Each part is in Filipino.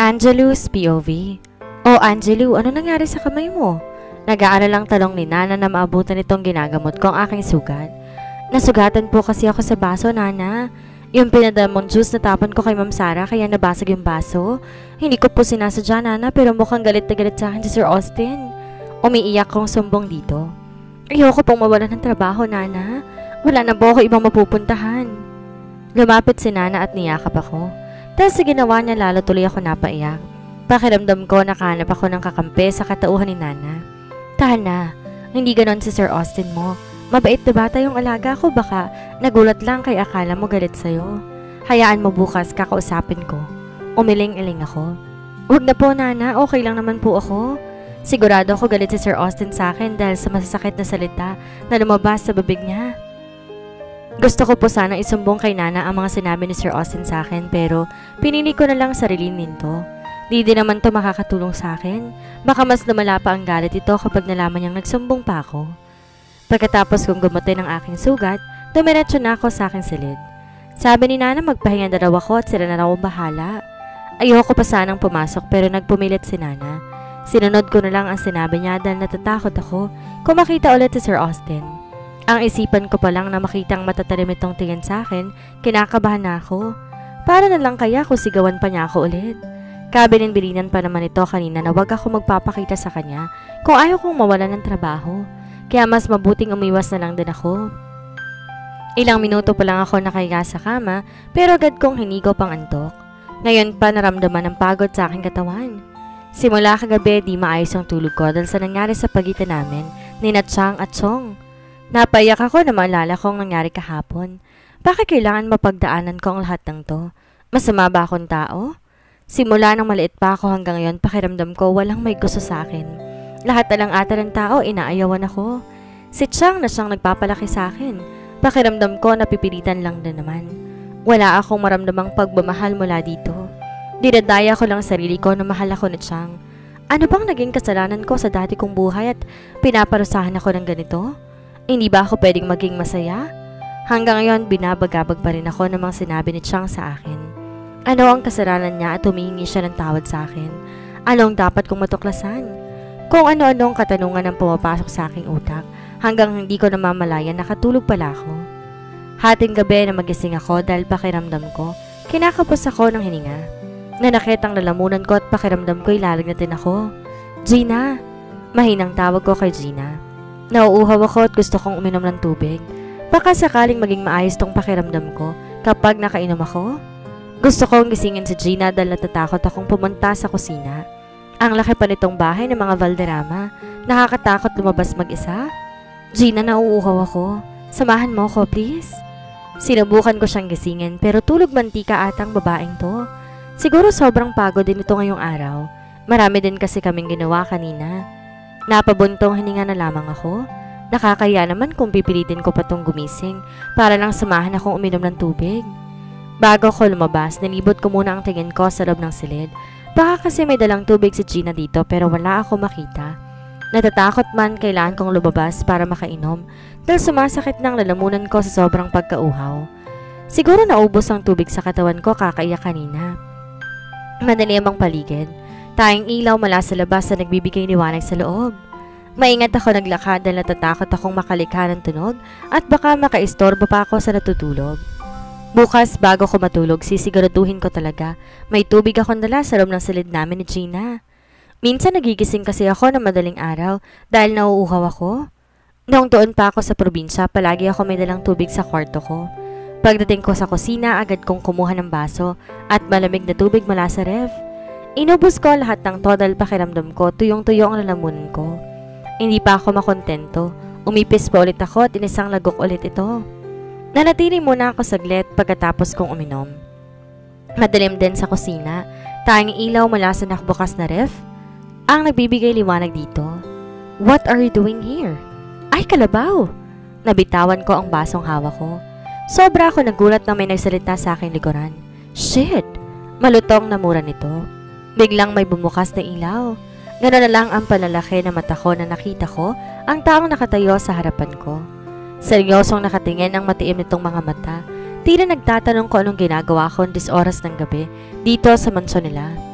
Angelu's POV. Oh, Angelu, ano nangyari sa kamay mo? Nag-aaral lang tanong ni Nana na maabutan itong ginagamot ko ang aking sugat. Nasugatan po kasi ako sa baso, Nana. Yung pinadamong juice na tapon ko kay Ma'am Sarah kaya nabasag yung baso. Hindi ko po sinasadya, Nana, pero mukhang galit na galit sa akin si Sir Austin. Umiiyak kong sumbong dito. Ayoko pong mawalan ng trabaho, Nana. Wala na po ako ibang mapupuntahan. Lumapit si Nana at niyakap ako. Dahil sa ginawa niya lalo tuloy ako napaiyak. Pakiramdam ko nakahanap ako ng kakampi sa katauhan ni Nana. Tahan na, hindi ganon si Sir Austin mo. Mabait na bata yung alaga ko, baka nagulat lang kay akala mo galit sa'yo. Hayaan mo bukas kakausapin ko. Umiling-iling ako. Huwag na po, Nana, okay lang naman po ako. Sigurado ako galit si Sir Austin sa akin dahil sa masasakit na salita na lumabas sa bibig niya. Gusto ko po sana isumbong kay Nana ang mga sinabi ni Sir Austin sa akin pero pinili ko na lang sarili nito. Di din naman to makakatulong sa akin. Baka mas lumala pa ang galit ito kapag nalaman niyang nagsumbong pa ako. Pagkatapos kong gumutin ang aking sugat, dumiretso na ako sa aking silid. Sabi ni Nana magpahinga na raw ako at sila na raw bahala. Ayoko pa sanang pumasok pero nagpumilit si Nana. Sinunod ko na lang ang sinabi niya dahil natatakot ako kung makita ulit si Sir Austin. Ang isipan ko pa lang na makitang matatalim itong tingin sa akin, kinakabahan na ako. Para na lang kaya kung sigawan pa niya ako ulit. Kabilin-bilinan pa naman ito kanina na wag ako magpapakita sa kanya kung ayaw kong mawalan ng trabaho. Kaya mas mabuting umiwas na lang din ako. Ilang minuto pa lang ako nakahiga sa kama pero agad kong hinigo pang antok. Ngayon pa naramdaman ng pagod sa aking katawan. Simula kagabi di maayos ang tulog ko dahil sa nangyari sa pagitan namin ni Chang at Chong. Napaiyak ako na maalala kong nangyari kahapon. Bakit kailangan mapagdaanan ko ang lahat ng to? Masama ba akong tao? Simula nang maliit pa ako hanggang ngayon, pakiramdam ko walang may gusto sa akin. Lahat na lang ata ng tao, inaayawan ako. Si Chang na siyang nagpapalaki sa akin. Pakiramdam ko napipilitan lang din naman. Wala akong maramdamang pagmamahal mula dito. Dinadaya ko lang sarili ko na mahal ako ni Chang. Ano bang naging kasalanan ko sa dati kong buhay at pinaparusahan ako ng ganito? Hindi ba ako pwedeng maging masaya? Hanggang ngayon, binabagabag pa rin ako ng mga sinabi ni Chang sa akin. Ano ang kasalanan niya at humihingi siya ng tawad sa akin? Ano ang dapat kong matuklasan? Kung ano-ano ang katanungan ang pumapasok sa aking utak, hanggang hindi ko namamalayan nakatulog pala ako. Hating gabi na magising ako dahil pakiramdam ko, kinakapos ako ng hininga. Nanakit ang lalamunan ko at pakiramdam ko ilalagnatin ako. Gina! Mahinang tawag ko kay Gina. Nauuhaw ako at gusto kong uminom ng tubig. Baka sakaling maging maayos tong pakiramdam ko kapag nakainom ako. Gusto kong gisingin si Gina dahil natatakot akong pumunta sa kusina. Ang laki pa nitong bahay ng mga Valderrama. Nakakatakot lumabas mag-isa. Gina, nauuhaw ako. Samahan mo ako, please. Sinubukan ko siyang gisingin pero tulog mantika atang babaeng to. Siguro sobrang pagod din ito ngayong araw. Marami din kasi kaming ginawa kanina. Napabuntong hininga na lamang ako. Nakakaya naman kung pipilitin ko pa tong gumising para lang samahan akong uminom ng tubig. Bago ko lumabas, nilibot ko muna ang tingin ko sa loob ng silid. Baka kasi may dalang tubig si Gina dito pero wala ako makita. Natatakot man kailangan kong lumabas para makainom dahil sumasakit ng lalamunan ko sa sobrang pagkauhaw. Siguro naubos ang tubig sa katawan ko kakaiyak kanina. Madilim ang paligid. Tayong ilaw mula sa labas na nagbibigay liwanag sa loob. Maingat ako naglakad dahil natatakot akong makalikha ng tunog at baka makaistorbo pa ako sa natutulog. Bukas bago ko matulog, sisiguraduhin ko talaga may tubig akong dala sa loob ng silid namin ni Gina. Minsan nagigising kasi ako ng madaling araw dahil nauuhaw ako. Noong doon pa ako sa probinsya, palagi ako may dalang tubig sa kwarto ko. Pagdating ko sa kusina, agad kong kumuha ng baso at malamig na tubig mula sa ref. Inubos ko lahat ng to dahil pakiramdam ko tuyong-tuyo ang lalamunan ko. Hindi pa ako makontento. Umipis pa ulit ako at inisang lagok ulit ito. Nanatili muna ako saglit pagkatapos kong uminom. Madilim din sa kusina. Tanging ilaw mula sa nakbukas na ref ang nagbibigay liwanag dito. What are you doing here? Ay, kalabaw! Nabitawan ko ang basong hawak ko. Sobra ako nagulat na may nagsalita sa aking likuran. Shit! Malutong na mura nito. Biglang may bumukas na ilaw. Ganoon na lang ang panlalaki na mata ko na nakita ko ang taong nakatayo sa harapan ko. Seryosong nakatingin ang matiim nitong mga mata. Tila nagtatanong ko anong ginagawa ko 10 oras ng gabi dito sa mansyon nila.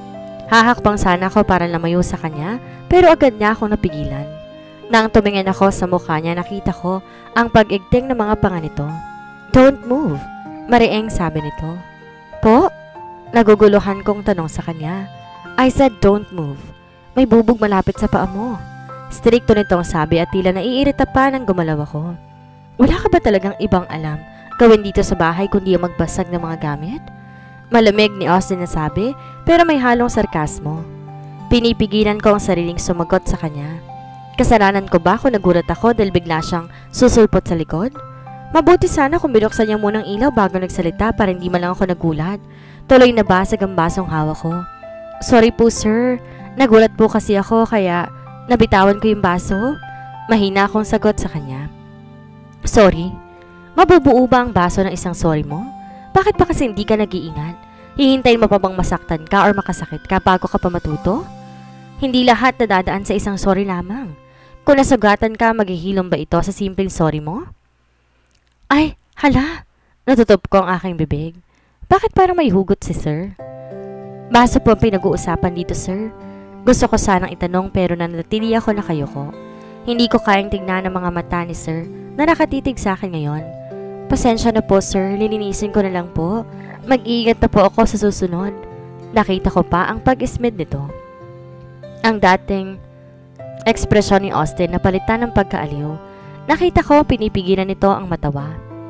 Hahakbang sana ako para lumayo sa kanya pero agad niya akong napigilan. Nang tumingin ako sa mukha niya, nakita ko ang pag-igting ng mga panga nito. "Don't move," mariing sabi nito. "Po?" Naguguluhan kong tanong sa kanya. "I said don't move. May bubog malapit sa paa mo." Strikto nitong sabi at tila naiirita pa nang gumalaw ako. "Wala ka ba talagang ibang alam gawin dito sa bahay kundi ang magbasag ng mga gamit?" Malamig ni Austin na sabi pero may halong sarkasmo. Pinipigilan ko ang sariling sumagot sa kanya. Kasalanan ko ba kung nagulat ako dahil bigla siyang susulpot sa likod? Mabuti sana kung binuksan niya munang ilaw bago nagsalita para hindi man lang ako nagulat. Tuloy na basag ang basong hawak ko. "Sorry po sir, nagulat po kasi ako kaya nabitawan ko yung baso." Mahina akong sagot sa kanya. "Sorry? Mabubuo ba ang baso ng isang sorry mo? Bakit pa kasi hindi ka nag-iingat? Hihintayin mo pa bang masaktan ka or makasakit ka bago ka pa matuto? Hindi lahat nadadaan sa isang sorry lamang. Kung nasugatan ka, maghihilom ba ito sa simpleng sorry mo?" "Ay, hala!" Natutup ko ang aking bibig. "Bakit parang may hugot si sir?" "Baso po ang pinag-uusapan dito sir. Gusto ko sanang itanong pero nanatili ako nakayuko. Hindi ko kayang tignan ang mga mata ni sir na nakatitig sa akin ngayon. Pasensya na po sir, lilinisin ko na lang po. Mag-iingat na po ako sa susunod." Nakita ko pa ang pag-ismid nito. Ang dating ekspresyon ni Austin na palitan ng pagkaaliw. Nakita ko pinipigilan nito ang matawa.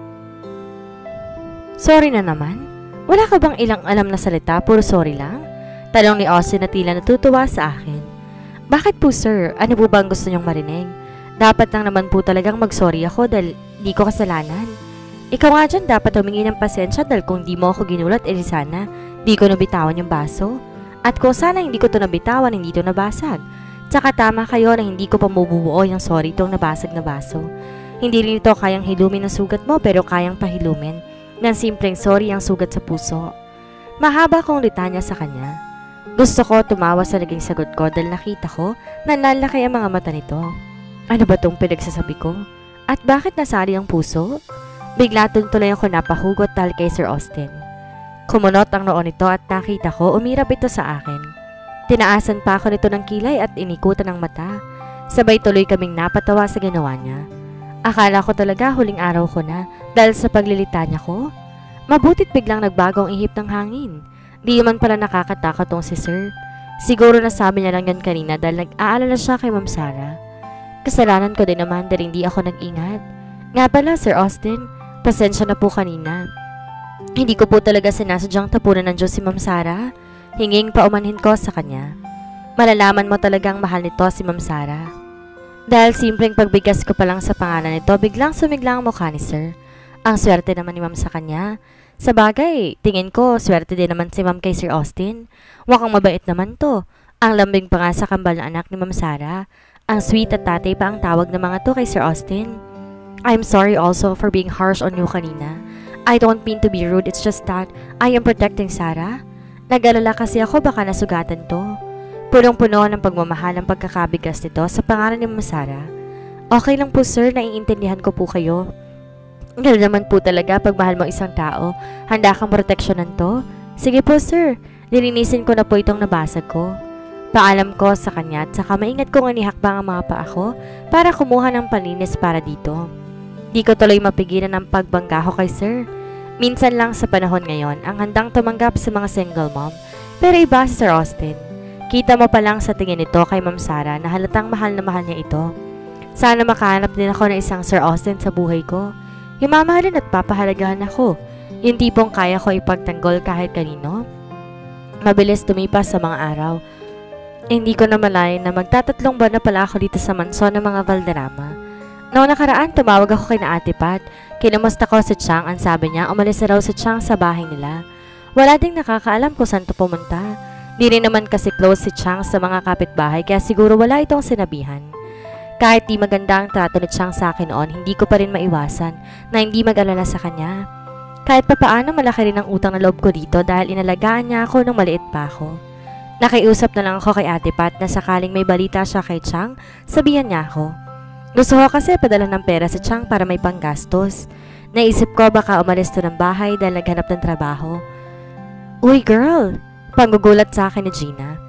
"Sorry na naman? Wala ka bang ilang alam na salita, puro sorry lang?" Tanong ni Austin na tila natutuwa sa akin. "Bakit po sir? Ano po bang gusto niyong marinig? Dapat lang naman po talagang mag-sorry ako dahil di ko kasalanan. Ikaw nga dyan dapat humingi ng pasensya dahil kung di mo ako ginulat, edi sana di ko nabitawan yung baso. At kung sana hindi ko to nabitawan, hindi to nabasag. Tsaka tama kayo na hindi ko pa mabubuo yung sorry itong nabasag na baso. Hindi rin ito kayang hilumin ng sugat mo pero kayang pahilumin ng simpleng sorry ang sugat sa puso." Mahaba kong litanya sa kanya. Gusto ko tumawa sa naging sagot ko dahil nakita ko na lalaki ang mga mata nito. Ano ba tong pinagsasabi ko? At bakit nasari ang puso? Bigla tuloy ako napahugot dahil kay Sir Austin. Kumunot ang noon nito at nakita ko umirap ito sa akin. Tinaasan pa ako nito ng kilay at inikutan ng mata. Sabay tuloy kaming napatawa sa ginawa niya. Akala ko talaga huling araw ko na dahil sa paglilitanya ko. Mabutit biglang nagbagong ihip ng hangin. Di man pala nakakatakot tong si Sir. Siguro nasabi niya lang yan kanina dahil nag-aalala siya kay Ma'am Sarah. Kasalanan ko din naman dahil hindi ako nag-ingat. Nga pala Sir Austin, pasensya na po kanina. Hindi ko po talaga sinasadyang tapunan ng Diyos si Ma'am Sarah. Hinging paumanhin ko sa kanya. Malalaman mo talagang mahal nito si Ma'am Sarah. Dahil simpleng pagbigkas ko pa lang sa pangalan nito, biglang sumigla ang mukha ni Sir. Ang swerte naman ni Ma'am sa kanya. Sa bagay, tingin ko swerte din naman si Ma'am kay Sir Austin. Wakang mabait naman to. Ang lambing pa nga sa kambal na anak ni Ma'am Sarah. Ang sweet at tatay pa ang tawag ng mga to kay Sir Austin. I'm sorry also for being harsh on you kanina. I don't mean to be rude, it's just that I am protecting Sarah. Nag-alala kasi ako baka nasugatan to. Punong-puno ng pagmamahal ang pagkakabigas nito sa pangalan ni Ma'am Sarah. Okay lang po sir, naiintindihan ko po kayo. Ganoon naman po talaga pag mahal mo isang tao, handa kang proteksyonan to. Sige po sir, nilinisin ko na po itong nabasag ko. Paalam ko sa kanya at saka maingat kong inihakbang ang mga paa ko para kumuha ng palinis para dito. Di ko tuloy mapigilan ang pagbangga ko kay sir. Minsan lang sa panahon ngayon ang handang tumanggap sa mga single mom, pero iba si Sir Austin. Kita mo pa lang sa tingin nito kay Ma'am Sarah na halatang mahal na mahal niya ito. Sana makahanap din ako ng isang Sir Austin sa buhay ko. Yung mamahalin at papahalagahan ako. Yung tipong kaya ko ipagtanggol kahit kanino. Mabilis tumipas sa mga araw. Hindi ko na malayan na magtatatlong buwan na pala ako dito sa mansyon ng mga Valderrama. Noong nakaraan, tumawag ako kay na Ate Pat. Kinamusta ko si Chang, ang sabi niya, umalis na raw si Chang sa bahay nila. Wala ding nakakaalam kung saan to pumunta. Di rin naman kasi close si Chang sa mga kapitbahay kaya siguro wala itong sinabihan. Kahit di maganda ang trato ni Chang sa akin noon, hindi ko pa rin maiwasan na hindi mag-alala sa kanya. Kahit papaano malaki rin ang utang na loob ko dito dahil inalagaan niya ako nung maliit pa ako. Nakiusap na lang ako kay Ate Pat na sakaling may balita siya kay Chang, sabihan niya ako. Gusto ko kasi padala ng pera si Chang para may panggastos. Naisip ko baka umalis to ng bahay dahil naghanap ng trabaho. Uy girl! Panggugulat sa akin ni Gina.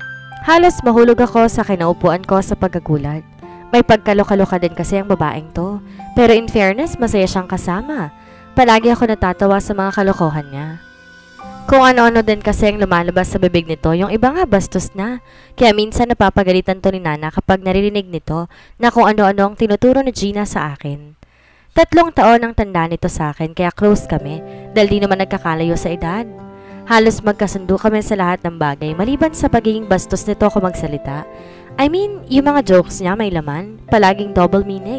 Halos mahulog ako sa kinaupuan ko sa pagkagulat. May pagkalokaloka din kasi ang babaeng to. Pero in fairness, masaya siyang kasama. Palagi ako natatawa sa mga kalokohan niya. Kung ano-ano din kasi ang lumalabas sa bibig nito, yung iba nga bastos na. Kaya minsan napapagalitan to ni Nana kapag naririnig nito na kung ano-ano ang tinuturo ni Gina sa akin. 3 taon ang tanda nito sa akin kaya close kami dahil di naman nagkakalayo sa edad. Halos magkasundo kami sa lahat ng bagay maliban sa pagiging bastos nito ako magsalita. I mean, yung mga jokes niya may laman, palaging double meaning.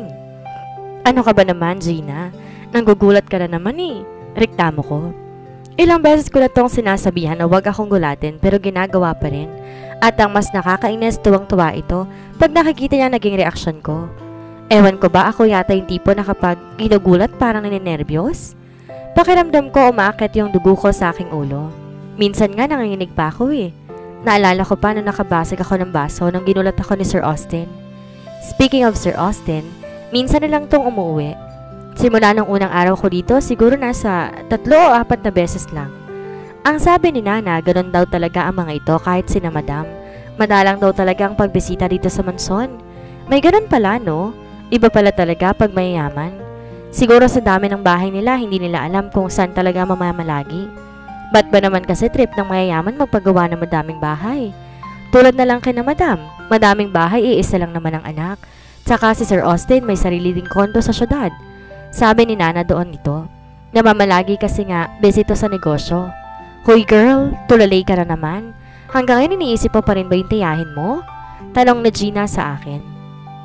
Ano ka ba naman, Gina? Nanggugulat ka na naman eh. Reklamo ko. Ilang beses ko na tong sinasabihan na wag akong gulatin pero ginagawa pa rin. At ang mas nakakainis tuwang-tuwa ito pag nakikita niya naging reaksyon ko. Ewan ko ba ako yata yung tipo na kapag ginugulat parang nininervyos? Pakiramdam ko umaakit yung dugo ko sa aking ulo. Minsan nga nanginginig pa ako eh. Naalala ko pa nung nakabasag ako ng baso nung ginulat ako ni Sir Austin. Speaking of Sir Austin, minsan na lang tong umuwi. Simula nung unang araw ko dito, siguro nasa 3 o 4 na beses lang. Ang sabi ni Nana, ganun daw talaga ang mga ito kahit sina Madam. Madalang daw talaga ang pagbisita dito sa mansyon. May ganun pala no? Iba pala talaga pag mayayaman. Siguro sa dami ng bahay nila, hindi nila alam kung saan talaga mamamalagi. Ba't ba naman kasi trip ng mayayaman magpagawa ng madaming bahay? Tulad na lang kina Madam, madaming bahay, iisa lang naman ang anak. Tsaka si Sir Austin may sarili ding kondo sa syudad. Sabi ni Nana doon nito, namamalagi kasi nga busy to sa negosyo. Hoy girl, tulalay ka na naman. Hanggang ngayon iniisip mo pa rin ba yung tiyahin mo? Tanong ni Gina sa akin.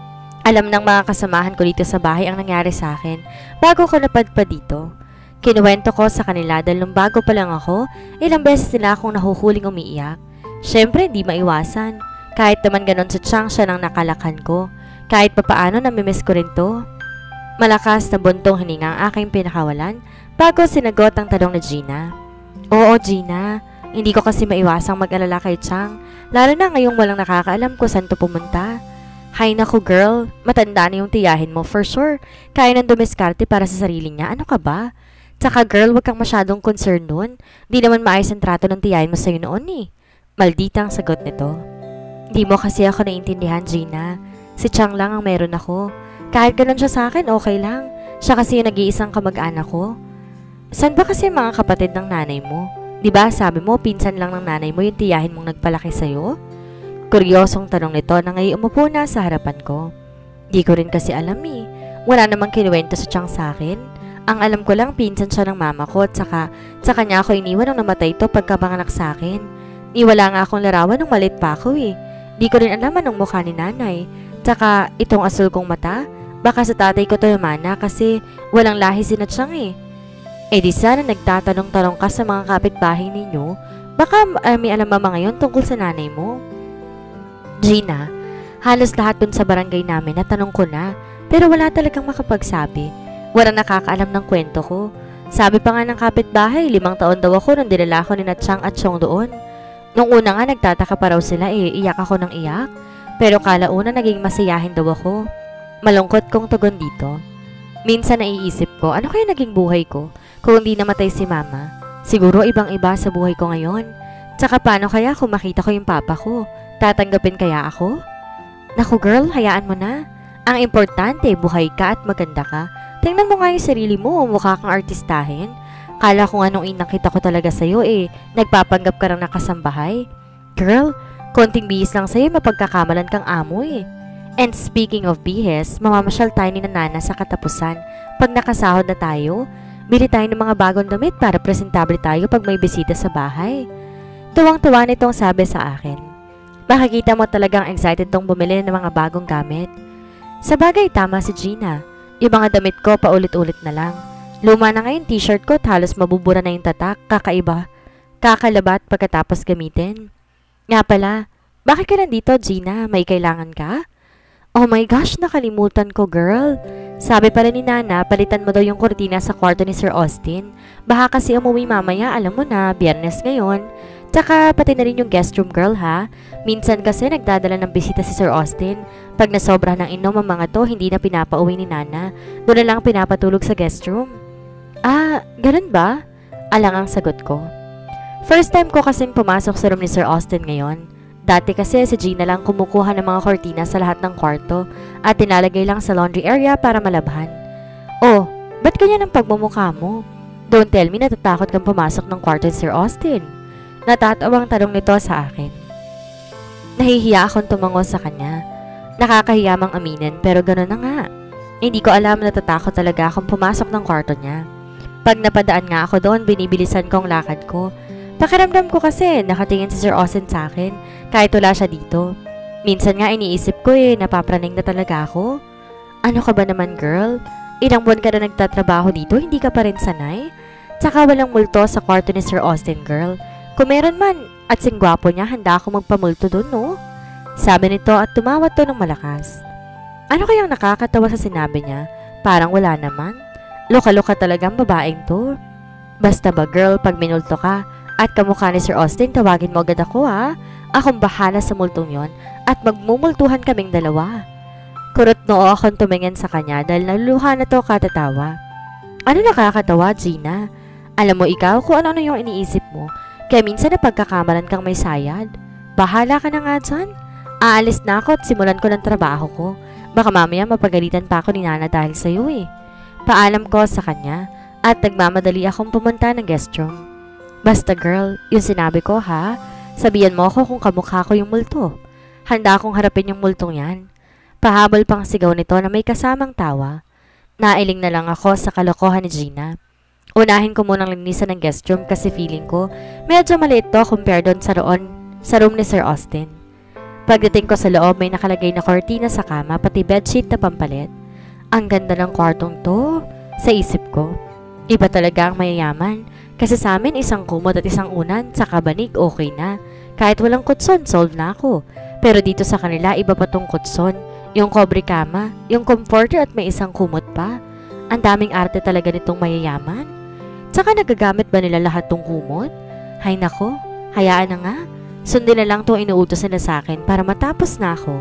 Alam ng mga kasamahan ko dito sa bahay ang nangyari sa akin bago ko napadpad dito. Kinuwento ko sa kanila dahil nung bago pa lang ako, ilang beses nila akong nahuhuling umiiyak. Syempre hindi maiwasan. Kahit naman ganon sa tiyang siya nang nakalakan ko. Kahit papaano namimiss ko rin to. Malakas na buntong hininga ang aking pinakawalan bago sinagot ang tanong ni Gina. Oo Gina, hindi ko kasi maiwasang mag-alala kay Chang, lalo na ngayong walang nakakaalam kung saan to pumunta. Hay naku girl, matanda na yung tiyahin mo for sure. Kaya nang dumiskarte para sa sarili niya, ano ka ba? Tsaka girl, wag kang masyadong concerned nun. Di naman maayos ang trato ng tiyahin mo sa'yo noon eh. Maldita ang sagot nito. Di mo kasi ako naiintindihan, Gina. Si Chang lang ang meron ako. Kahit ganun siya sa akin, okay lang. Siya kasi yung nag-iisang kamag-anak ko. San ba kasi mga kapatid ng nanay mo? Diba sabi mo, pinsan lang ng nanay mo yung tiyahin mong nagpalaki sa'yo? Kuryosong tanong nito na ngayon umupo na sa harapan ko. Di ko rin kasi alam eh. Wala namang kinuwento sa Chang sa akin. Ang alam ko lang pinsan siya ng mama ko at saka kanya ako iniwan nung namatay to pagkapanganak sa akin. Wala nga akong larawan nung malit pa ako eh. Di ko rin alam anong mukha ni nanay. Tsaka itong asul kong mata, baka sa tatay ko to yumana kasi walang lahi si na Chang eh. Eh di sana nagtatanong-tanong ka sa mga kapitbahay ninyo, baka may alam mama ngayon tungkol sa nanay mo. Gina, halos lahat dun sa barangay namin na tanong ko na, pero wala talagang makapagsabi. Walang nakakaalam ng kwento ko. Sabi pa nga ng kapitbahay, 5 taon daw ako nung dinala ko ni Chang at Chong doon. Nung una nga nagtataka pa raw sila iyak ako ng iyak. Pero kalauna naging masayahin daw ako. Malungkot kong tugon dito. Minsan naiisip ko, ano kaya naging buhay ko kung hindi namatay si mama? Siguro ibang iba sa buhay ko ngayon. Tsaka paano kaya kung makita ko yung papa ko? Tatanggapin kaya ako? Naku girl, hayaan mo na. Ang importante, buhay ka at maganda ka. Tingnan mo nga yung sarili mo, mukha kang artistahin. Kala ko anong inakita ko talaga sa'yo nagpapanggap ka ng nakasambahay. Girl, konting bihis lang sa'yo, mapagkakamalan kang amo eh. And speaking of bihis, mamamasyal tayo ni Nana sa katapusan. Pag nakasahod na tayo, bili tayo ng mga bagong damit para presentable tayo pag may bisita sa bahay. Tuwang-tuwa nitong sabi sa akin. Makikita mo talagang excited tong bumili ng mga bagong gamit. Sa bagay, tama si Gina. Yung mga damit ko paulit-ulit na lang. Luma na ngayon t-shirt ko at halos mabubura na yung tatak, kakaiba. Kakalabat pagkatapos gamitin. Nga pala, bakit ka nandito Gina? May kailangan ka? Oh my gosh, nakalimutan ko girl. Sabi pala ni Nana, palitan mo daw yung kurtina sa kwarto ni Sir Austin. Baka kasi umuwi mamaya, alam mo na, Biyernes ngayon. Tsaka pati na rin yung guest room girl ha. Minsan kasi nagdadala ng bisita si Sir Austin. Pag nasobra ng inom ang mga to, hindi na pinapauwi ni Nana. Doon na lang pinapatulog sa guest room. Ah, ganun ba? Alang ang sagot ko. First time ko kasing pumasok sa room ni Sir Austin ngayon. Dati kasi si Gina lang kumukuha ng mga kortina sa lahat ng kwarto at tinalagay lang sa laundry area para malabhan. Oh, ba't ganyan ang pagmumukha mo? Don't tell me natatakot kang pumasok ng kwarto ni Sir Austin. Natatawang tanong nito sa akin. Nahihiya akong tumango sa kanya. Nakakahiya mang aminin pero gano'n na nga. Hindi ko alam natatakot talaga akong pumasok ng kwarto niya. Pag napadaan nga ako doon, binibilisan ko ang lakad ko. Pakiramdam ko kasi nakatingin si Sir Austin sa akin kahit wala siya dito. Minsan nga iniisip ko napapraning na talaga ako. Ano ka ba naman girl? Ilang buwan ka na nagtatrabaho dito, hindi ka pa rin sanay? Tsaka walang multo sa kwarto ni Sir Austin girl. Kung meron man at singgwapo niya, handa ako magpamulto doon no? Sabi nito at tumawa to ng malakas. Ano kayang nakakatawa sa sinabi niya? Parang wala naman. Loka-loka talagang babaeng to. Basta ba girl, pag minulto ka at kamukha ni Sir Austin, tawagin mo agad ako ha. Akong bahala sa multong yon at magmumultuhan kaming dalawa. Kurot noo akong tumingin sa kanya dahil naluluha na to katatawa. Ano nakakatawa, Gina? Alam mo ikaw kung ano-ano yung iniisip mo, kaya minsan napagkakamalan kang may sayad. Bahala ka na nga dyan. Aalis na ako at simulan ko ng trabaho ko. Baka mamaya mapagalitan pa ako ni Nana dahil sa'yo Paalam ko sa kanya at nagmamadali akong pumunta ng guest room. Basta girl, yung sinabi ko ha, sabihan mo ako kung kamukha ko yung multo. Handa akong harapin yung multong yan. Pahabol pang sigaw nito na may kasamang tawa. Nailing na lang ako sa kalokohan ni Gina. Unahin ko munang linisan ng guest room kasi feeling ko medyo maliit to compare doon sa room ni Sir Austin. Pagdating ko sa loob, may nakalagay na kortina sa kama pati bedsheet na pampalit. Ang ganda ng kwartong to, sa isip ko. Iba talaga ang mayayaman kasi sa amin isang kumot at isang unan sa kabanig okay na. Kahit walang kutson, solve na ako. Pero dito sa kanila iba pa tong kutson. Yung cobre kama, yung comforter at may isang kumot pa. Ang daming arte talaga nitong mayayaman. Tsaka nagagamit ba nila lahat tong kumot? Hay nako, hayaan na nga. Sundin na lang itong inuutos nila sa akin para matapos na ako.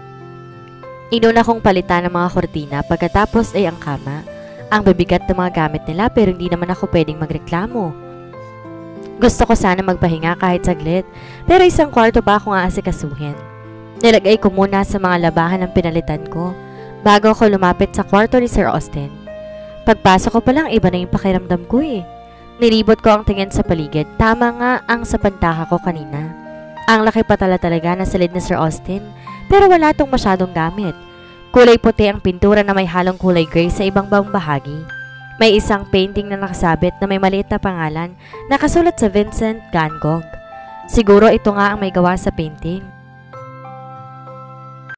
Inuna kong palitan ng mga kortina pagkatapos ay ang kama. Ang bibigat ng mga gamit nila pero hindi naman ako pwedeng magreklamo. Gusto ko sana magpahinga kahit saglit pero isang kwarto pa akong aasikasuhin. Nilagay ko muna sa mga labahan ang pinalitan ko bago ako lumapit sa kwarto ni Sir Austin. Pagpasok ko pa lang iba na yung pakiramdam ko Nilibot ko ang tingin sa paligid. Tama nga ang sa pantaka ko kanina. Ang laki pa talaga na silid ni Sir Austin pero wala tong masyadong gamit. Kulay puti ang pintura na may halong kulay gray sa ibang bahagi. May isang painting na nakasabit na may maliit na pangalan nakasulat sa Vincent Van Gogh. Siguro ito nga ang may gawa sa painting.